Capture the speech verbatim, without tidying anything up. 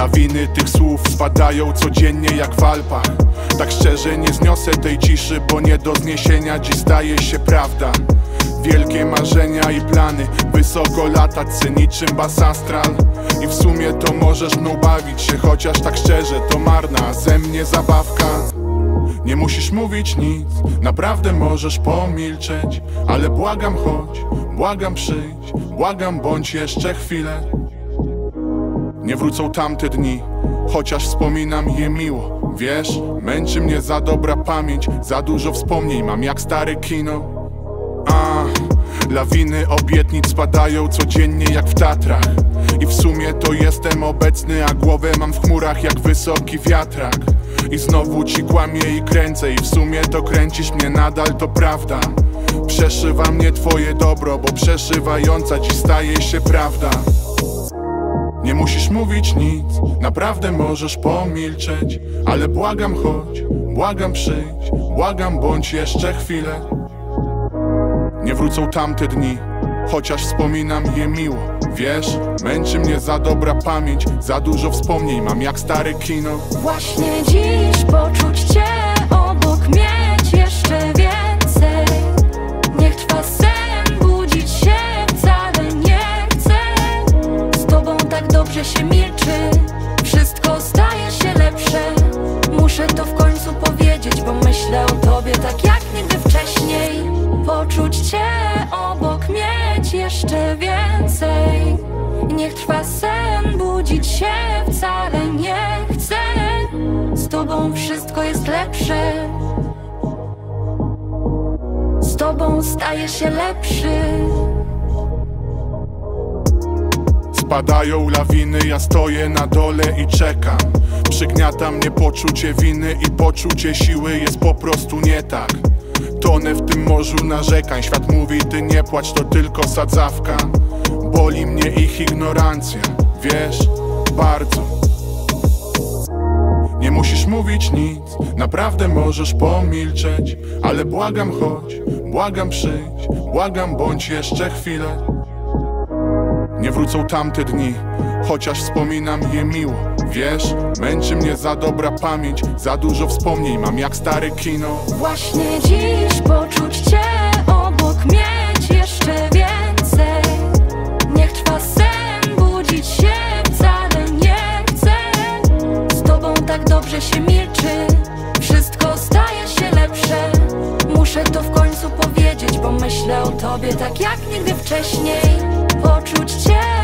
Lawiny tych słów spadają codziennie jak w Alpach. Tak szczerze nie zniosę tej ciszy, bo nie do zniesienia dziś staje się prawda. Wielkie marzenia i plany, wysoko latać niczym bas astral. I w sumie to możesz mną bawić się, chociaż tak szczerze to marna ze mnie zabawka. Nie musisz mówić nic, naprawdę możesz pomilczeć. Ale błagam chodź, błagam przyjdź, błagam bądź jeszcze chwilę. Nie wrócą tamte dni, chociaż wspominam je miło. Wiesz, męczy mnie za dobra pamięć, za dużo wspomnień mam jak stare kino. A, lawiny obietnic spadają codziennie jak w Tatrach. I w sumie to jestem obecny, a głowę mam w chmurach jak wysoki wiatrak. I znowu ci kłamię i kręcę, i w sumie to kręcisz mnie nadal, to prawda. Przeszywa mnie twoje dobro, bo przeszywająca ci staje się prawda. Nie musisz mówić nic, naprawdę możesz pomilczeć. Ale błagam chodź, błagam przyjdź, błagam bądź jeszcze chwilę. Nie wrócą tamte dni, chociaż wspominam je miło. Wiesz, męczy mnie za dobra pamięć, za dużo wspomnień mam jak stare kino. Właśnie dziś poczuć cię obok, mieć jeszcze więcej. Niech trwa sen, budzić się wcale nie chcę. Z tobą tak dobrze się milczy, wszystko staje się lepsze. Muszę to w końcu powiedzieć, bo myślę o tobie tak jak nigdy wcześniej. Poczuć cię obok, mieć jeszcze więcej. Niech trwa sen, budzić się wcale nie chcę. Z tobą wszystko jest lepsze. Z tobą staje się lepszy. Spadają lawiny, ja stoję na dole i czekam. Przygniata mnie poczucie winy i poczucie siły jest po prostu nie tak. Tonę w tym morzu narzekań, świat mówi ty nie płacz, to tylko sadzawka. Boli mnie ich ignorancja, wiesz, bardzo. Nie musisz mówić nic, naprawdę możesz pomilczeć. Ale błagam chodź, błagam przyjdź, błagam bądź jeszcze chwilę. Nie wrócą tamte dni, chociaż wspominam je miło. Wiesz, męczy mnie za dobra pamięć, za dużo wspomnień mam jak stare kino. Właśnie dziś poczuć cię obok, mieć jeszcze więcej. Niech trwa sen, budzić się wcale nie chcę. Z tobą tak dobrze się milczy, wszystko staje się lepsze. Muszę to w końcu powiedzieć, bo myślę o tobie tak jak nigdy wcześniej. Poczuć cię